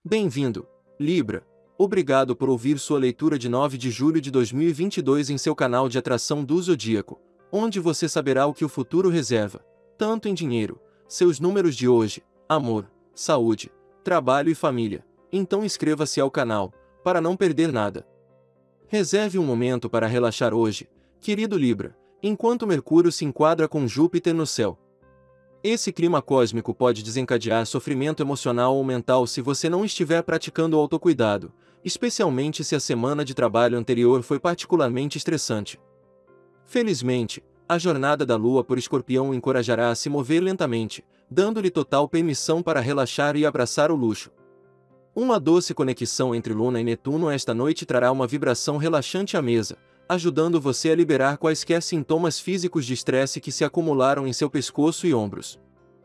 Bem-vindo, Libra. Obrigado por ouvir sua leitura de 9 de julho de 2022 em seu canal de atração do Zodíaco, onde você saberá o que o futuro reserva, tanto em dinheiro, seus números de hoje, amor, saúde, trabalho e família. Então inscreva-se ao canal, para não perder nada. Reserve um momento para relaxar hoje, querido Libra, enquanto Mercúrio se enquadra com Júpiter no céu. Esse clima cósmico pode desencadear sofrimento emocional ou mental se você não estiver praticando o autocuidado, especialmente se a semana de trabalho anterior foi particularmente estressante. Felizmente, a jornada da Lua por Escorpião o encorajará a se mover lentamente, dando-lhe total permissão para relaxar e abraçar o luxo. Uma doce conexão entre Luna e Netuno esta noite trará uma vibração relaxante à mesa, ajudando você a liberar quaisquer sintomas físicos de estresse que se acumularam em seu pescoço e ombros.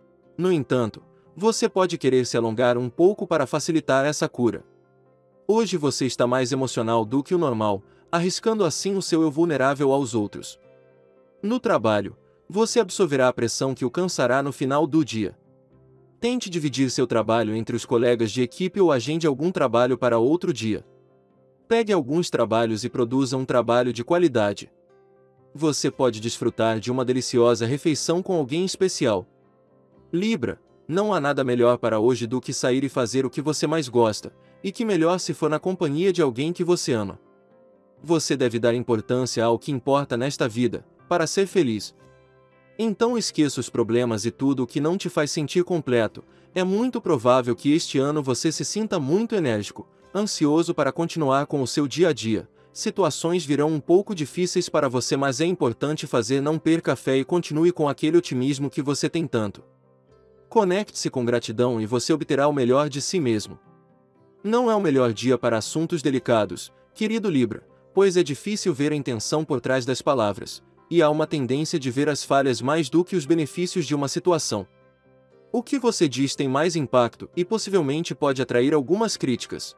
No entanto, você pode querer se alongar um pouco para facilitar essa cura. Hoje você está mais emocional do que o normal, arriscando assim o seu eu vulnerável aos outros. No trabalho, você absorverá a pressão que o cansará no final do dia. Tente dividir seu trabalho entre os colegas de equipe ou agende algum trabalho para outro dia. Pegue alguns trabalhos e produza um trabalho de qualidade. Você pode desfrutar de uma deliciosa refeição com alguém especial. Libra, não há nada melhor para hoje do que sair e fazer o que você mais gosta, e que melhor se for na companhia de alguém que você ama. Você deve dar importância ao que importa nesta vida, para ser feliz. Então esqueça os problemas e tudo o que não te faz sentir completo. É muito provável que este ano você se sinta muito enérgico, ansioso para continuar com o seu dia a dia. Situações virão um pouco difíceis para você, mas é importante fazer não perca a fé e continue com aquele otimismo que você tem tanto. Conecte-se com gratidão e você obterá o melhor de si mesmo. Não é o melhor dia para assuntos delicados, querido Libra, pois é difícil ver a intenção por trás das palavras, e há uma tendência de ver as falhas mais do que os benefícios de uma situação. O que você diz tem mais impacto e possivelmente pode atrair algumas críticas.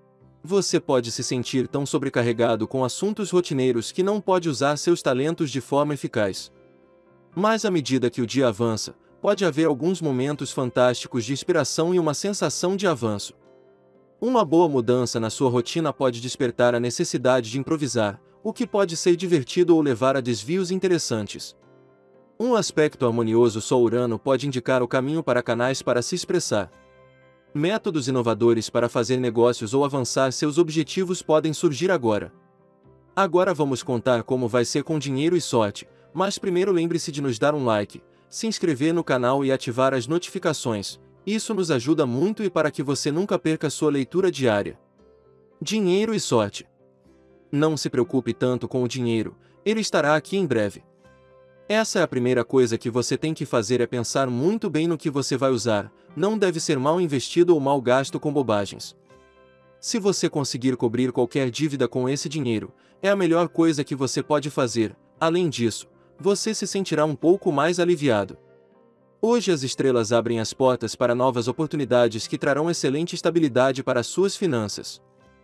Você pode se sentir tão sobrecarregado com assuntos rotineiros que não pode usar seus talentos de forma eficaz. Mas à medida que o dia avança, pode haver alguns momentos fantásticos de inspiração e uma sensação de avanço. Uma boa mudança na sua rotina pode despertar a necessidade de improvisar, o que pode ser divertido ou levar a desvios interessantes. Um aspecto harmonioso Sol-Urano pode indicar o caminho para canais para se expressar. Métodos inovadores para fazer negócios ou avançar seus objetivos podem surgir agora. Agora vamos contar como vai ser com dinheiro e sorte, mas primeiro lembre-se de nos dar um like, se inscrever no canal e ativar as notificações. Isso nos ajuda muito e para que você nunca perca sua leitura diária. Dinheiro e sorte. Não se preocupe tanto com o dinheiro, ele estará aqui em breve. Essa é a primeira coisa que você tem que fazer, é pensar muito bem no que você vai usar, não deve ser mal investido ou mal gasto com bobagens. Se você conseguir cobrir qualquer dívida com esse dinheiro, é a melhor coisa que você pode fazer. Além disso, você se sentirá um pouco mais aliviado. Hoje as estrelas abrem as portas para novas oportunidades que trarão excelente estabilidade para suas finanças.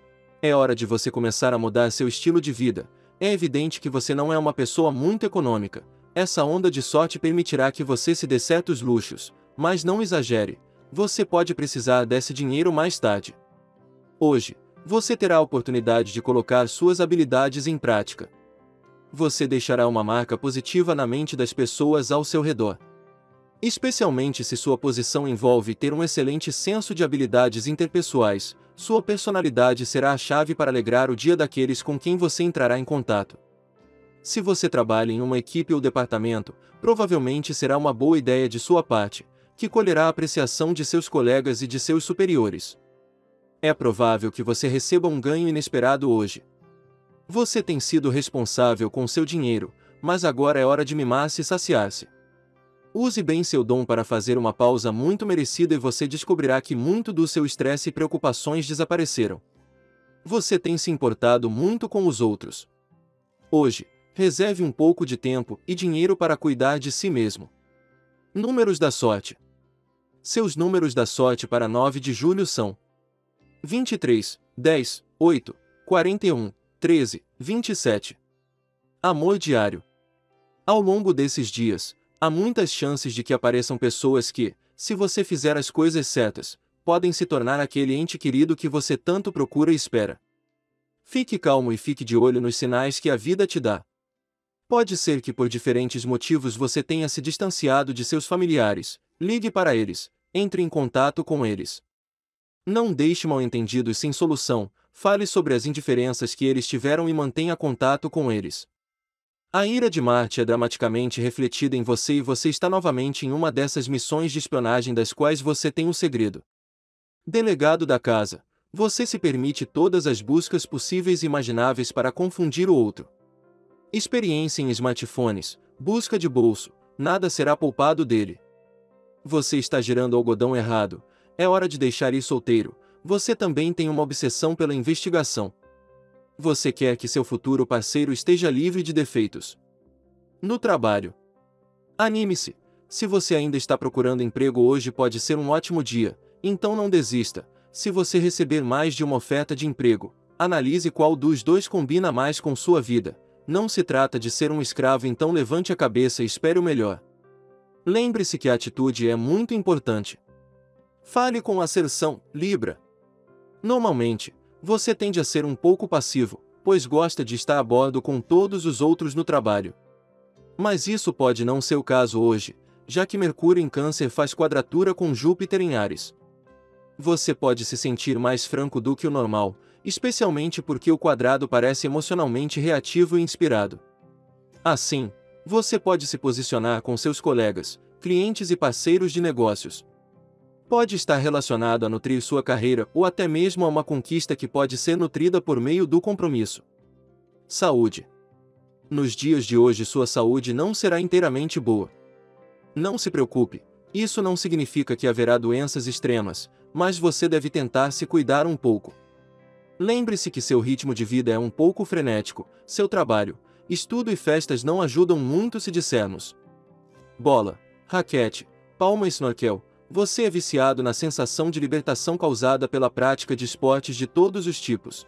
É hora de você começar a mudar seu estilo de vida. É evidente que você não é uma pessoa muito econômica. Essa onda de sorte permitirá que você se dê certos luxos, mas não exagere. Você pode precisar desse dinheiro mais tarde. Hoje, você terá a oportunidade de colocar suas habilidades em prática. Você deixará uma marca positiva na mente das pessoas ao seu redor. Especialmente se sua posição envolve ter um excelente senso de habilidades interpessoais, sua personalidade será a chave para alegrar o dia daqueles com quem você entrará em contato. Se você trabalha em uma equipe ou departamento, provavelmente será uma boa ideia de sua parte, que colherá a apreciação de seus colegas e de seus superiores. É provável que você receba um ganho inesperado hoje. Você tem sido responsável com seu dinheiro, mas agora é hora de mimar-se e saciar-se. Use bem seu dom para fazer uma pausa muito merecida e você descobrirá que muito do seu estresse e preocupações desapareceram. Você tem se importado muito com os outros. Hoje, reserve um pouco de tempo e dinheiro para cuidar de si mesmo. Números da sorte. Seus números da sorte para 9 de julho são 23, 10, 8, 41, 13, 27. Amor diário. Ao longo desses dias, há muitas chances de que apareçam pessoas que, se você fizer as coisas certas, podem se tornar aquele ente querido que você tanto procura e espera. Fique calmo e fique de olho nos sinais que a vida te dá. Pode ser que por diferentes motivos você tenha se distanciado de seus familiares. Ligue para eles, entre em contato com eles. Não deixe mal-entendidos sem solução, fale sobre as indiferenças que eles tiveram e mantenha contato com eles. A ira de Marte é dramaticamente refletida em você e você está novamente em uma dessas missões de espionagem das quais você tem o segredo. Delegado da casa, você se permite todas as buscas possíveis e imagináveis para confundir o outro. Experiência em smartphones, busca de bolso, nada será poupado dele. Você está girando algodão errado, é hora de deixar ir solteiro, você também tem uma obsessão pela investigação. Você quer que seu futuro parceiro esteja livre de defeitos. No trabalho. Anime-se, se você ainda está procurando emprego hoje pode ser um ótimo dia, então não desista. Se você receber mais de uma oferta de emprego, analise qual dos dois combina mais com sua vida. Não se trata de ser um escravo, então levante a cabeça e espere o melhor. Lembre-se que a atitude é muito importante. Fale com asserção, Libra. Normalmente, você tende a ser um pouco passivo, pois gosta de estar a bordo com todos os outros no trabalho. Mas isso pode não ser o caso hoje, já que Mercúrio em Câncer faz quadratura com Júpiter em Áries. Você pode se sentir mais franco do que o normal, especialmente porque o quadrado parece emocionalmente reativo e inspirado. Assim, você pode se posicionar com seus colegas, clientes e parceiros de negócios. Pode estar relacionado a nutrir sua carreira ou até mesmo a uma conquista que pode ser nutrida por meio do compromisso. Saúde. Nos dias de hoje sua saúde não será inteiramente boa. Não se preocupe, isso não significa que haverá doenças extremas, mas você deve tentar se cuidar um pouco. Lembre-se que seu ritmo de vida é um pouco frenético, seu trabalho, estudo e festas não ajudam muito se dissermos. Bola, raquete, palma e snorkel, você é viciado na sensação de libertação causada pela prática de esportes de todos os tipos.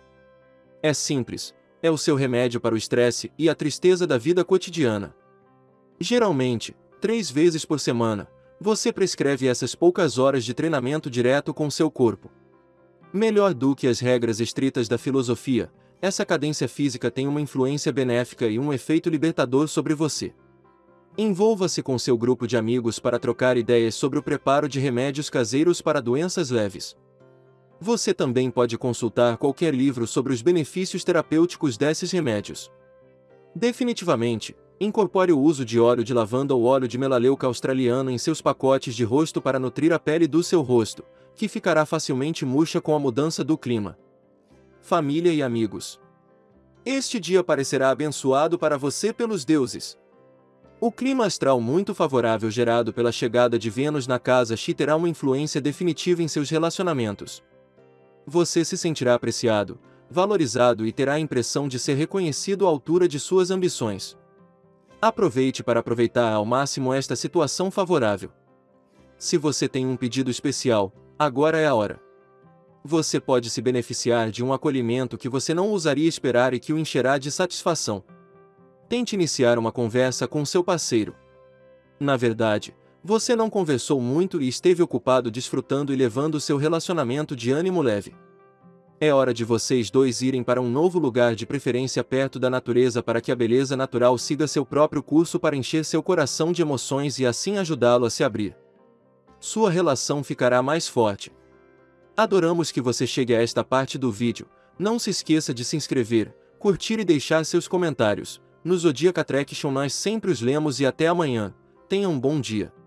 É simples, é o seu remédio para o estresse e a tristeza da vida cotidiana. Geralmente, 3 vezes por semana, você prescreve essas poucas horas de treinamento direto com seu corpo. Melhor do que as regras estritas da filosofia, essa cadência física tem uma influência benéfica e um efeito libertador sobre você. Envolva-se com seu grupo de amigos para trocar ideias sobre o preparo de remédios caseiros para doenças leves. Você também pode consultar qualquer livro sobre os benefícios terapêuticos desses remédios. Definitivamente, incorpore o uso de óleo de lavanda ou óleo de melaleuca australiano em seus pacotes de rosto para nutrir a pele do seu rosto, que ficará facilmente murcha com a mudança do clima. Família e amigos. Este dia parecerá abençoado para você pelos deuses. O clima astral muito favorável gerado pela chegada de Vênus na casa Chi terá uma influência definitiva em seus relacionamentos. Você se sentirá apreciado, valorizado e terá a impressão de ser reconhecido à altura de suas ambições. Aproveite para aproveitar ao máximo esta situação favorável. Se você tem um pedido especial, agora é a hora. Você pode se beneficiar de um acolhimento que você não ousaria esperar e que o encherá de satisfação. Tente iniciar uma conversa com seu parceiro. Na verdade, você não conversou muito e esteve ocupado desfrutando e levando seu relacionamento de ânimo leve. É hora de vocês dois irem para um novo lugar, de preferência perto da natureza, para que a beleza natural siga seu próprio curso para encher seu coração de emoções e assim ajudá-lo a se abrir. Sua relação ficará mais forte. Adoramos que você chegue a esta parte do vídeo. Não se esqueça de se inscrever, curtir e deixar seus comentários. No Zodiac Attraction nós sempre os lemos e até amanhã. Tenha um bom dia.